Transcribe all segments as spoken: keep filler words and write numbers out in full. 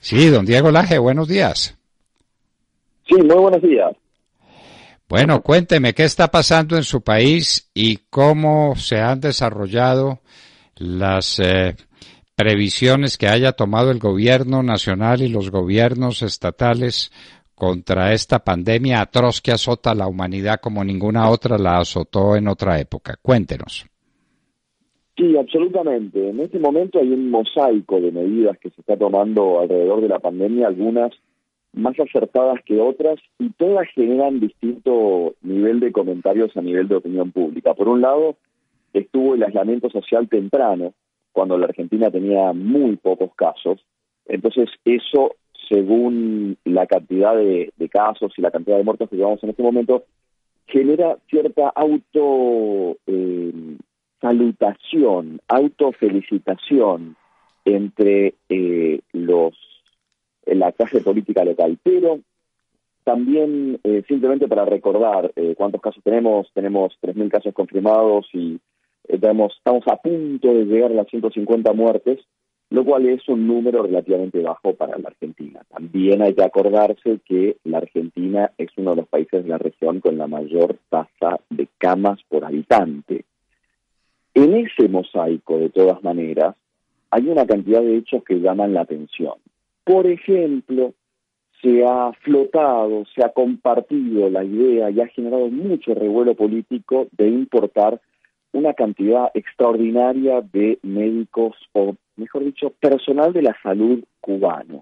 Sí, don Diego Laje, buenos días. Sí, muy buenos días. Bueno, cuénteme qué está pasando en su país y cómo se han desarrollado las eh, previsiones que haya tomado el gobierno nacional y los gobiernos estatales contra esta pandemia atroz que azota a la humanidad como ninguna otra la azotó en otra época. Cuéntenos. Sí, absolutamente. En este momento hay un mosaico de medidas que se está tomando alrededor de la pandemia, algunas más acertadas que otras, y todas generan distinto nivel de comentarios a nivel de opinión pública. Por un lado, estuvo el aislamiento social temprano, cuando la Argentina tenía muy pocos casos. Entonces, eso, según la cantidad de, de casos y la cantidad de muertos que llevamos en este momento, genera cierta auto eh, salutación, autofelicitación entre eh, los la clase política local. Pero también, eh, simplemente para recordar eh, cuántos casos tenemos, tenemos tres mil casos confirmados y eh, tenemos, estamos a punto de llegar a las ciento cincuenta muertes, lo cual es un número relativamente bajo para la Argentina. También hay que acordarse que la Argentina es uno de los países de la región con la mayor tasa de camas por habitante. En ese mosaico, de todas maneras, hay una cantidad de hechos que llaman la atención. Por ejemplo, se ha flotado, se ha compartido la idea y ha generado mucho revuelo político de importar una cantidad extraordinaria de médicos, o mejor dicho, personal de la salud cubano.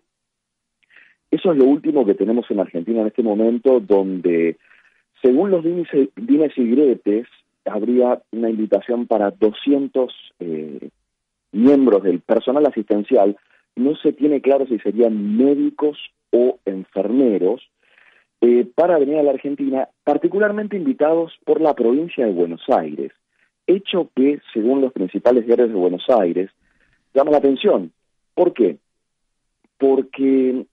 Eso es lo último que tenemos en Argentina en este momento, donde, según los dimes, dimes y diretes, habría una invitación para doscientos eh, miembros del personal asistencial. No se tiene claro si serían médicos o enfermeros, eh, para venir a la Argentina, particularmente invitados por la provincia de Buenos Aires, hecho que, según los principales diarios de Buenos Aires, llama la atención. ¿Por qué? Porque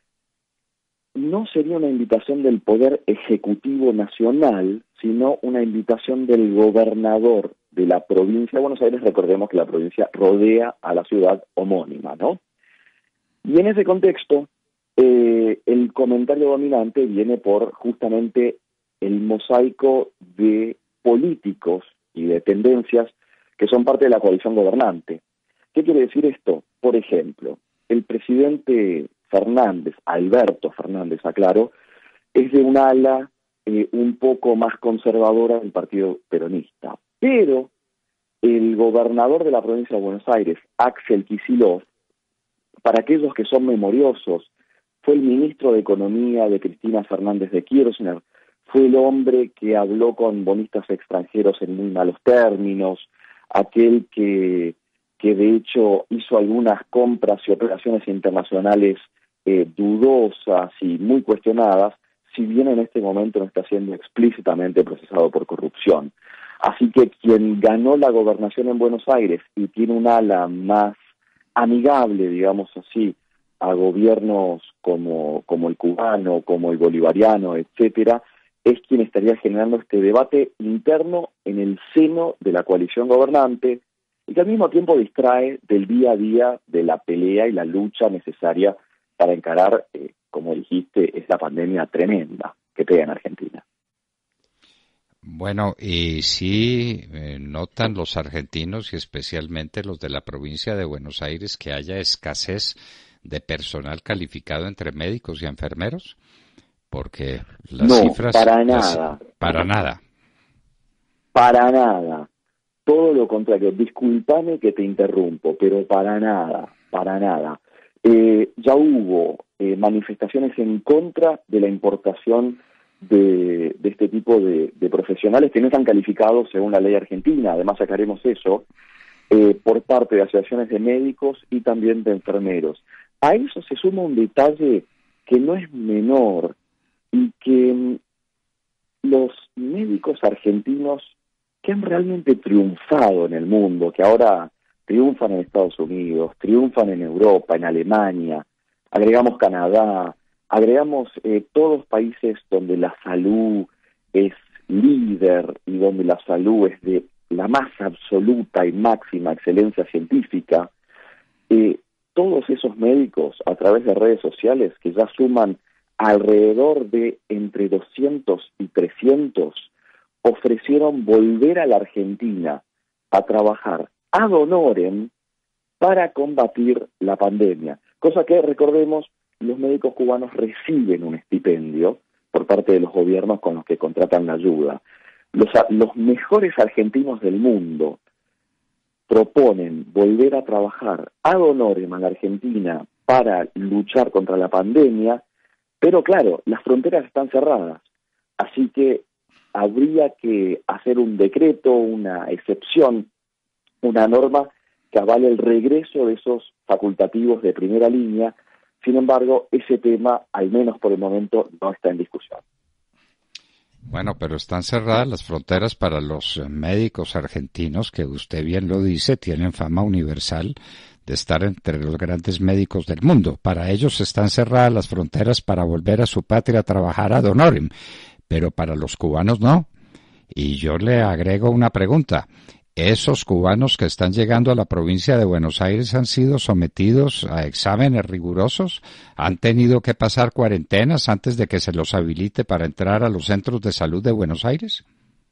no sería una invitación del Poder Ejecutivo Nacional, sino una invitación del gobernador de la provincia de Buenos Aires. Recordemos que la provincia rodea a la ciudad homónima, ¿no? Y en ese contexto, eh, el comentario dominante viene por justamente el mosaico de políticos y de tendencias que son parte de la coalición gobernante. ¿Qué quiere decir esto? Por ejemplo, el presidente Fernández, Alberto Fernández, aclaro, es de un ala eh, un poco más conservadora del partido peronista. Pero el gobernador de la provincia de Buenos Aires, Axel Kicillof, para aquellos que son memoriosos, fue el ministro de Economía de Cristina Fernández de Kirchner, fue el hombre que habló con bonistas extranjeros en muy malos términos, aquel que, que de hecho hizo algunas compras y operaciones internacionales eh, dudosas y muy cuestionadas, si bien en este momento no está siendo explícitamente procesado por corrupción. Así que quien ganó la gobernación en Buenos Aires y tiene un ala más amigable, digamos así, a gobiernos como, como el cubano, como el bolivariano, etcétera, es quien estaría generando este debate interno en el seno de la coalición gobernante y que al mismo tiempo distrae del día a día de la pelea y la lucha necesaria para encarar, eh, como dijiste, esta pandemia tremenda que pega en Argentina. Bueno, y sí eh, notan los argentinos y especialmente los de la provincia de Buenos Aires que haya escasez de personal calificado entre médicos y enfermeros, porque las no, cifras... para las, nada. para nada. Para nada. Todo lo contrario. Discúlpame que te interrumpo, pero para nada, para nada. Eh, ya hubo eh, manifestaciones en contra de la importación de, de este tipo de, de profesionales que no están calificados según la ley argentina. Además, sacaremos eso eh, por parte de asociaciones de médicos y también de enfermeros. A eso se suma un detalle que no es menor y que mm, los médicos argentinos que han realmente triunfado en el mundo, que ahora triunfan en Estados Unidos, triunfan en Europa, en Alemania, agregamos Canadá, agregamos eh, todos países donde la salud es líder y donde la salud es de la más absoluta y máxima excelencia científica, eh, todos esos médicos a través de redes sociales que ya suman alrededor de entre doscientos y trescientos, ofrecieron volver a la Argentina a trabajar ad honorem para combatir la pandemia. Cosa que, recordemos, los médicos cubanos reciben un estipendio por parte de los gobiernos con los que contratan la ayuda. Los, los mejores argentinos del mundo proponen volver a trabajar ad honorem a la Argentina para luchar contra la pandemia, pero claro, las fronteras están cerradas, así que habría que hacer un decreto, una excepción, una norma que avale el regreso de esos facultativos de primera línea. Sin embargo, ese tema, al menos por el momento, no está en discusión. Bueno, pero están cerradas las fronteras para los médicos argentinos que, usted bien lo dice, tienen fama universal de estar entre los grandes médicos del mundo. Para ellos están cerradas las fronteras para volver a su patria a trabajar ad honorem, pero para los cubanos no. Y yo le agrego una pregunta. ¿Esos cubanos que están llegando a la provincia de Buenos Aires han sido sometidos a exámenes rigurosos? ¿Han tenido que pasar cuarentenas antes de que se los habilite para entrar a los centros de salud de Buenos Aires?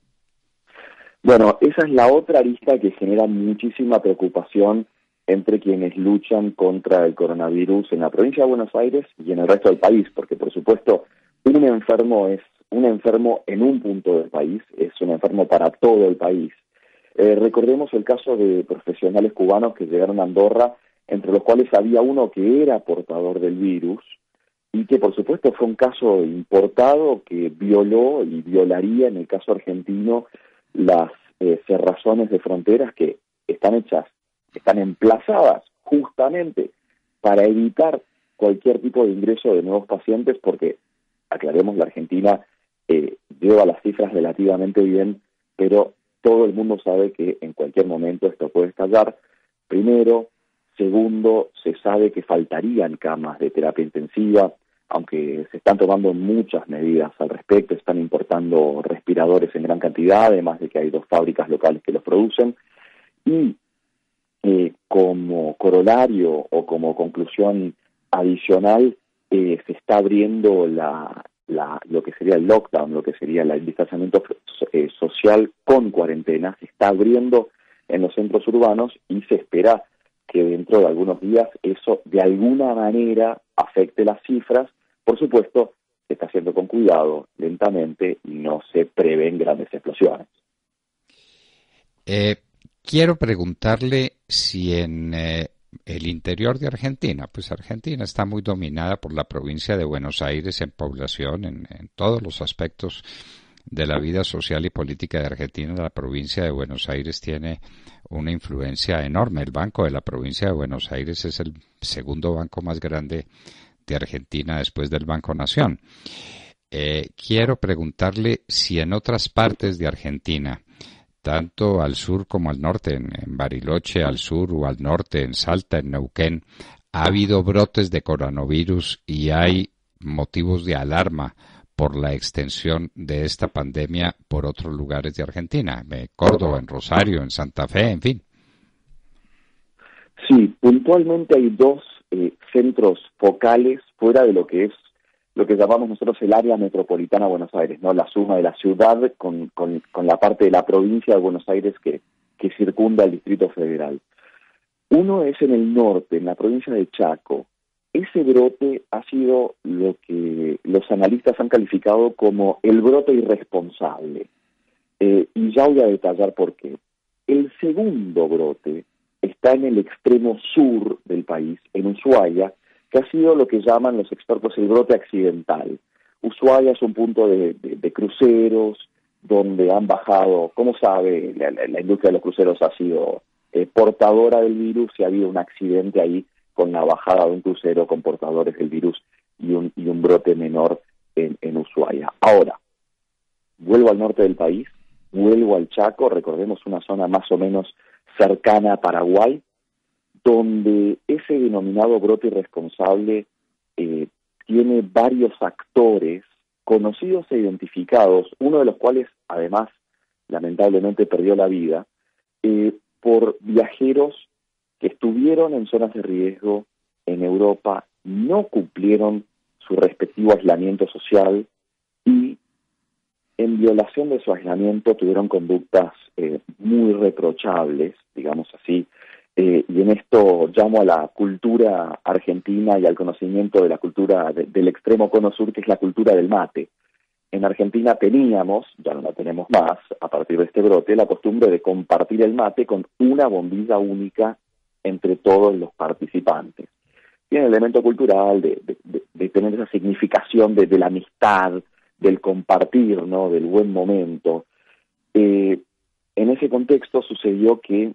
Bueno, esa es la otra arista que genera muchísima preocupación entre quienes luchan contra el coronavirus en la provincia de Buenos Aires y en el resto del país, porque por supuesto un enfermo es un enfermo en un punto del país, es un enfermo para todo el país. Eh, recordemos el caso de profesionales cubanos que llegaron a Andorra, entre los cuales había uno que era portador del virus y que por supuesto fue un caso importado que violó y violaría en el caso argentino las eh, cerrazones de fronteras que están hechas, están emplazadas justamente para evitar cualquier tipo de ingreso de nuevos pacientes, porque, aclaremos, la Argentina eh, lleva las cifras relativamente bien, pero todo el mundo sabe que en cualquier momento esto puede estallar. Primero. Segundo, se sabe que faltarían camas de terapia intensiva, aunque se están tomando muchas medidas al respecto, están importando respiradores en gran cantidad, además de que hay dos fábricas locales que los producen. Y eh, como corolario o como conclusión adicional, eh, se está abriendo la, la, lo que sería el lockdown, lo que sería el distanciamiento eh, social con cuarentena, se está abriendo en los centros urbanos y se espera que dentro de algunos días eso de alguna manera afecte las cifras. Por supuesto, se está haciendo con cuidado, lentamente, y no se prevén grandes explosiones. Eh, quiero preguntarle si en eh, el interior de Argentina, pues Argentina está muy dominada por la provincia de Buenos Aires en población, en, en todos los aspectos de la vida social y política de Argentina. La provincia de Buenos Aires tiene una influencia enorme. El Banco de la provincia de Buenos Aires es el segundo banco más grande de Argentina después del Banco Nación. Eh, quiero preguntarle si en otras partes de Argentina, tanto al sur como al norte, en, en Bariloche al sur o al norte, en Salta, en Neuquén, ha habido brotes de coronavirus y hay motivos de alarma por la extensión de esta pandemia por otros lugares de Argentina, en Córdoba, en Rosario, en Santa Fe, en fin. Sí, puntualmente hay dos eh, centros focales fuera de lo que es lo que llamamos nosotros el área metropolitana de Buenos Aires, ¿no? La suma de la ciudad con, con, con la parte de la provincia de Buenos Aires que, que circunda el Distrito Federal. Uno es en el norte, en la provincia de Chaco. Ese brote ha sido lo que los analistas han calificado como el brote irresponsable. Eh, y ya voy a detallar por qué. El segundo brote está en el extremo sur del país, en Ushuaia, que ha sido lo que llaman los expertos el brote accidental. Ushuaia es un punto de, de, de cruceros, donde han bajado, como sabe, la, la, la industria de los cruceros ha sido eh, portadora del virus y ha habido un accidente ahí con la bajada de un crucero con portadores del virus y un, y un brote menor en, en Ushuaia. Ahora, vuelvo al norte del país, vuelvo al Chaco, recordemos una zona más o menos cercana a Paraguay, donde ese denominado brote irresponsable eh, tiene varios actores conocidos e identificados, uno de los cuales además lamentablemente perdió la vida, eh, por viajeros que estuvieron en zonas de riesgo en Europa, no cumplieron su respectivo aislamiento social y en violación de su aislamiento tuvieron conductas eh, muy reprochables, digamos así, eh, y en esto llamo a la cultura argentina y al conocimiento de la cultura de, del extremo cono sur, que es la cultura del mate. En Argentina teníamos, ya no la tenemos más, a partir de este brote, la costumbre de compartir el mate con una bombilla única entre todos los participantes. Tiene el elemento cultural de, de, de, de tener esa significación de, de la amistad, del compartir, ¿no?, del buen momento. Eh, en ese contexto sucedió que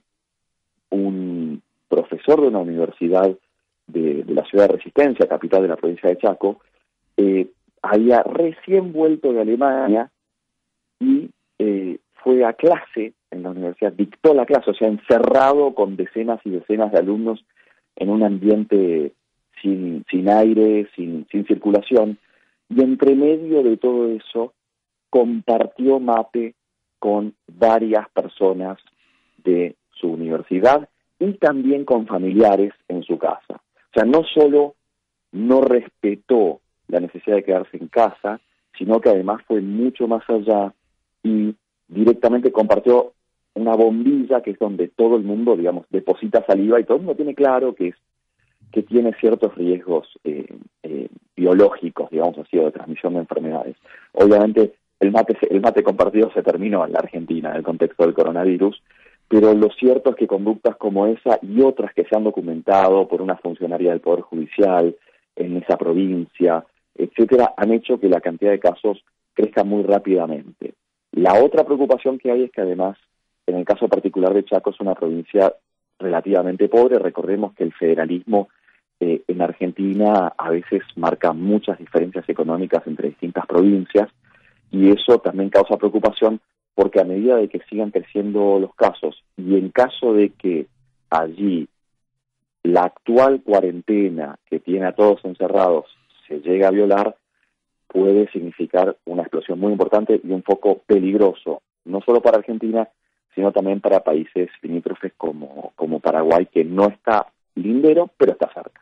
un profesor de una universidad de, de la ciudad de Resistencia, capital de la provincia de Chaco, eh, había recién vuelto de Alemania y eh, fue a clase en la universidad, dictó la clase, o sea, encerrado con decenas y decenas de alumnos en un ambiente sin, sin aire, sin, sin circulación, y entre medio de todo eso compartió mate con varias personas de su universidad y también con familiares en su casa. O sea, no solo no respetó la necesidad de quedarse en casa, sino que además fue mucho más allá y directamente compartió una bombilla, que es donde todo el mundo, digamos, deposita saliva y todo el mundo tiene claro que es que tiene ciertos riesgos eh, eh, biológicos, digamos así, o de transmisión de enfermedades. Obviamente el mate, el mate compartido se terminó en la Argentina en el contexto del coronavirus, pero lo cierto es que conductas como esa y otras que se han documentado por una funcionaria del Poder Judicial en esa provincia, etcétera, han hecho que la cantidad de casos crezca muy rápidamente. La otra preocupación que hay es que además, en el caso particular de Chaco, es una provincia relativamente pobre. Recordemos que el federalismo eh, en Argentina a veces marca muchas diferencias económicas entre distintas provincias, y eso también causa preocupación porque a medida de que sigan creciendo los casos y en caso de que allí la actual cuarentena que tiene a todos encerrados se llegue a violar, puede significar una explosión muy importante y un foco peligroso, no solo para Argentina, sino también para países limítrofes como, como Paraguay, que no está lindero, pero está cerca.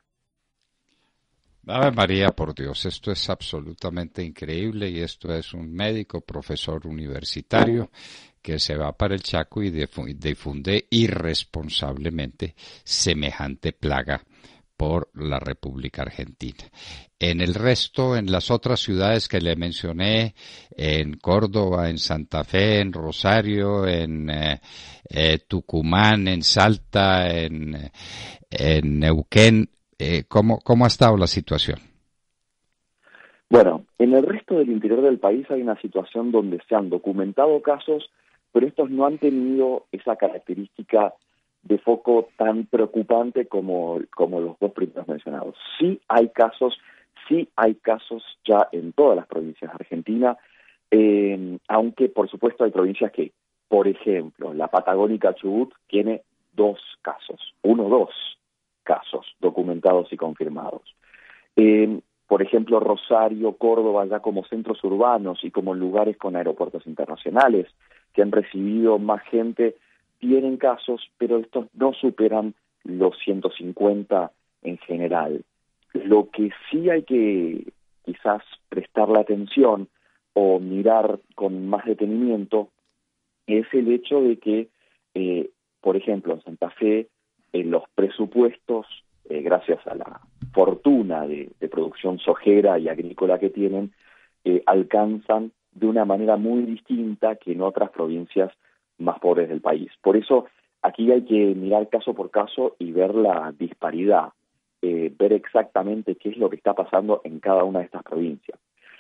Ave María, por Dios, esto es absolutamente increíble y esto es un médico, profesor universitario que se va para el Chaco y difunde irresponsablemente semejante plaga por la República Argentina. En el resto, en las otras ciudades que le mencioné, en Córdoba, en Santa Fe, en Rosario, en eh, eh, Tucumán, en Salta, en, en Neuquén, eh, ¿cómo, ¿cómo ha estado la situación? Bueno, en el resto del interior del país hay una situación donde se han documentado casos, pero estos no han tenido esa característica de foco tan preocupante como, como los dos primeros mencionados. Sí hay casos, sí hay casos ya en todas las provincias de Argentina, eh, aunque por supuesto hay provincias que, por ejemplo, la Patagónica Chubut tiene dos casos, uno o dos casos documentados y confirmados. Eh, por ejemplo, Rosario, Córdoba, ya como centros urbanos y como lugares con aeropuertos internacionales que han recibido más gente, tienen casos, pero estos no superan los ciento cincuenta en general. Lo que sí hay que quizás prestarle atención o mirar con más detenimiento es el hecho de que, eh, por ejemplo, en Santa Fe, eh, los presupuestos, eh, gracias a la fortuna de, de producción sojera y agrícola que tienen, eh, alcanzan de una manera muy distinta que en otras provincias más pobres del país. Por eso aquí hay que mirar caso por caso y ver la disparidad, eh, ver exactamente qué es lo que está pasando en cada una de estas provincias.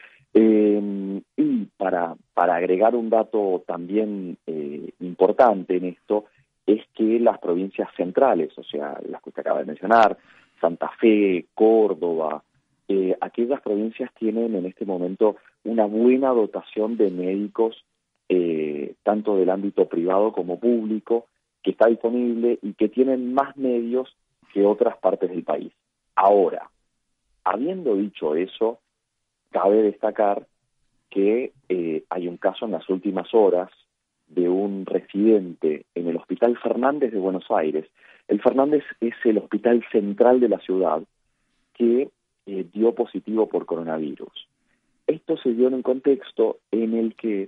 Eh, y para, para agregar un dato también eh, importante en esto, es que las provincias centrales, o sea, las que usted acaba de mencionar, Santa Fe, Córdoba, eh, aquellas provincias tienen en este momento una buena dotación de médicos, Eh, tanto del ámbito privado como público, que está disponible y que tienen más medios que otras partes del país. Ahora, habiendo dicho eso, cabe destacar que eh, hay un caso en las últimas horas de un residente en el Hospital Fernández de Buenos Aires, El Fernández es el hospital central de la ciudad que eh, dio positivo por coronavirus. Esto se dio en un contexto en el que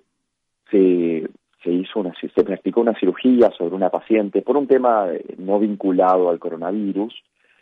se, se hizo una, se practicó una cirugía sobre una paciente por un tema no vinculado al coronavirus,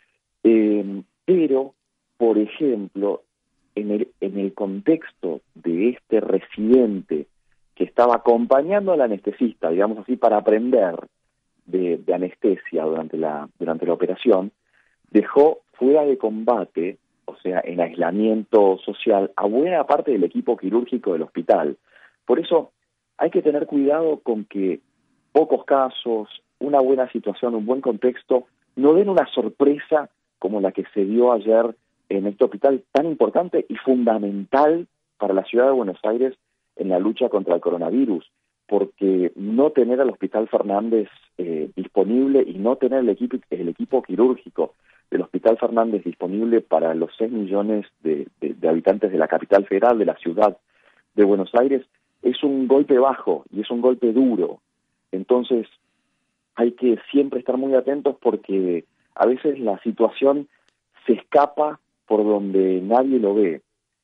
eh, pero, por ejemplo, en el, en el contexto de este residente que estaba acompañando al anestesista, digamos así, para aprender de, de anestesia durante la, durante la operación, dejó fuera de combate, o sea, en aislamiento social, a buena parte del equipo quirúrgico del hospital. Por eso hay que tener cuidado con que pocos casos, una buena situación, un buen contexto, no den una sorpresa como la que se dio ayer en este hospital tan importante y fundamental para la ciudad de Buenos Aires en la lucha contra el coronavirus, porque no tener al Hospital Fernández eh, disponible y no tener el equipo, el equipo quirúrgico del Hospital Fernández disponible para los seis millones de, de, de habitantes de la capital federal, de la ciudad de Buenos Aires, es un golpe bajo y es un golpe duro. Entonces hay que siempre estar muy atentos porque a veces la situación se escapa por donde nadie lo ve.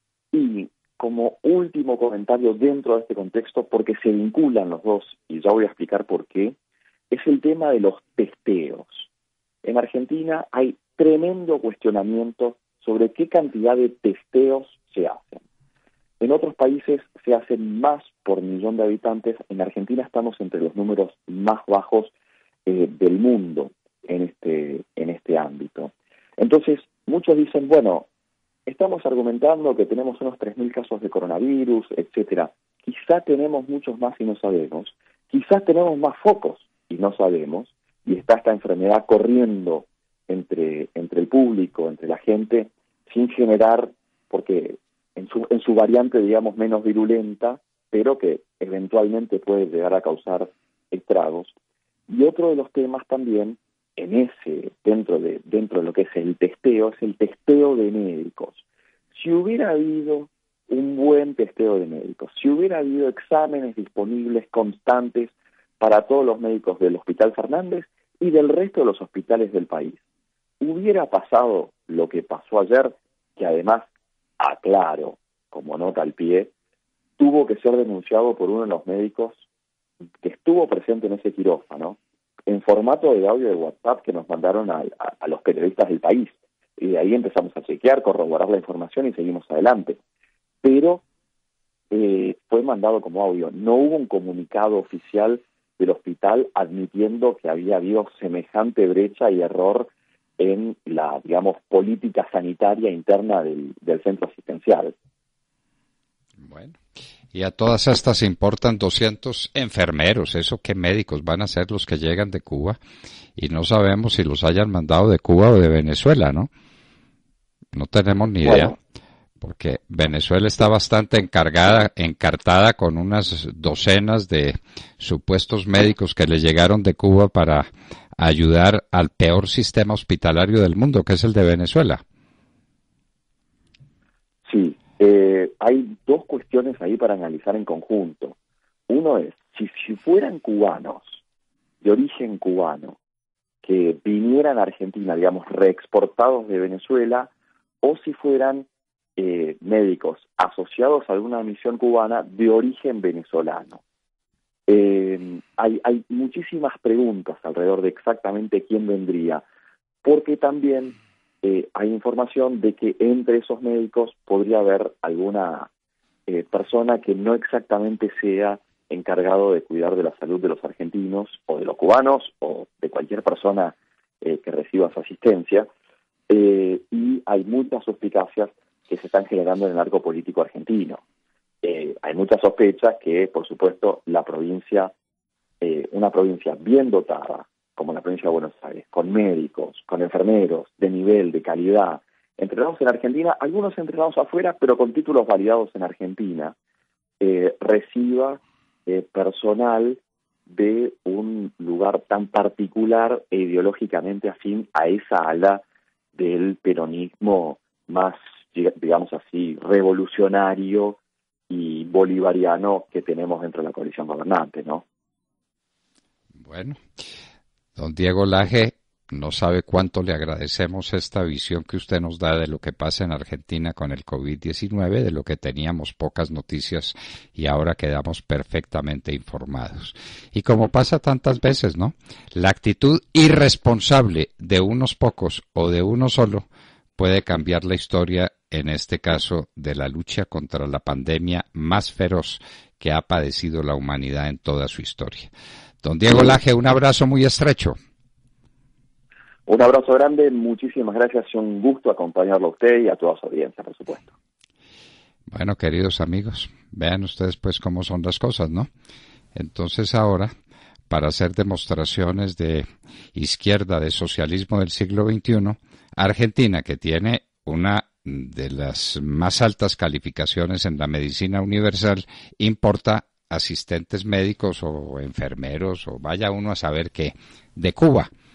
Y como último comentario dentro de este contexto, porque se vinculan los dos, y ya voy a explicar por qué, es el tema de los testeos. En Argentina hay tremendo cuestionamiento sobre qué cantidad de testeos se hacen. En otros países se hacen más por millón de habitantes. En Argentina estamos entre los números más bajos eh, del mundo en este, en este ámbito. Entonces, muchos dicen, bueno, estamos argumentando que tenemos unos tres mil casos de coronavirus, etcétera. Quizá tenemos muchos más y no sabemos. Quizás tenemos más focos y no sabemos. Y está esta enfermedad corriendo entre, entre el público, entre la gente, sin generar, porque en su, en su variante, digamos, menos virulenta, pero que eventualmente puede llegar a causar estragos. Y otro de los temas también, en ese, dentro de, dentro de lo que es el testeo, es el testeo de médicos. Si hubiera habido un buen testeo de médicos, si hubiera habido exámenes disponibles constantes para todos los médicos del Hospital Fernández y del resto de los hospitales del país, hubiera pasado lo que pasó ayer, que además, aclaro, como nota al pie, tuvo que ser denunciado por uno de los médicos que estuvo presente en ese quirófano, en formato de audio de WhatsApp que nos mandaron a, a, a los periodistas del país. Y de ahí empezamos a chequear, corroborar la información y seguimos adelante. Pero eh, fue mandado como audio. No hubo un comunicado oficial del hospital admitiendo que había habido semejante brecha y error en la, digamos, política sanitaria interna del, del centro asistencial. Bueno, y a todas estas importan doscientos enfermeros. ¿Eso qué médicos van a ser los que llegan de Cuba? Y no sabemos si los hayan mandado de Cuba o de Venezuela, ¿no? No tenemos ni idea. Bueno, porque Venezuela está bastante encargada, encartada con unas docenas de supuestos médicos que le llegaron de Cuba para ayudar al peor sistema hospitalario del mundo, que es el de Venezuela. Sí, eh, hay dos cuestiones ahí para analizar en conjunto. Uno es, si, si fueran cubanos, de origen cubano, que vinieran a Argentina, digamos, reexportados de Venezuela, o si fueran eh, médicos asociados a alguna misión cubana de origen venezolano. Eh, hay, hay muchísimas preguntas alrededor de exactamente quién vendría, porque también eh, hay información de que entre esos médicos podría haber alguna eh, persona que no exactamente sea encargado de cuidar de la salud de los argentinos o de los cubanos o de cualquier persona eh, que reciba su asistencia, eh, y hay muchas suspicacias que se están generando en el arco político argentino. Eh, hay muchas sospechas que, por supuesto, la provincia, eh, una provincia bien dotada, como la provincia de Buenos Aires, con médicos, con enfermeros, de nivel, de calidad, entrenados en Argentina, algunos entrenados afuera, pero con títulos validados en Argentina, eh, reciba eh, personal de un lugar tan particular e ideológicamente afín a esa ala del peronismo más, digamos así, revolucionario y bolivariano que tenemos dentro de la coalición gobernante, ¿no? Bueno, don Diego Laje, no sabe cuánto le agradecemos esta visión que usted nos da de lo que pasa en Argentina con el COVID diecinueve, de lo que teníamos pocas noticias y ahora quedamos perfectamente informados. Y como pasa tantas veces, ¿no? La actitud irresponsable de unos pocos o de uno solo puede cambiar la historia, en este caso, de la lucha contra la pandemia más feroz que ha padecido la humanidad en toda su historia. Don Diego Laje, un abrazo muy estrecho. Un abrazo grande, muchísimas gracias, es un gusto acompañarlo a usted y a toda su audiencia, por supuesto. Bueno, queridos amigos, vean ustedes pues cómo son las cosas, ¿no? Entonces ahora, para hacer demostraciones de izquierda, de socialismo del siglo veintiuno, Argentina, que tiene una de las más altas calificaciones en la medicina universal, importa asistentes médicos o enfermeros o vaya uno a saber qué, de Cuba.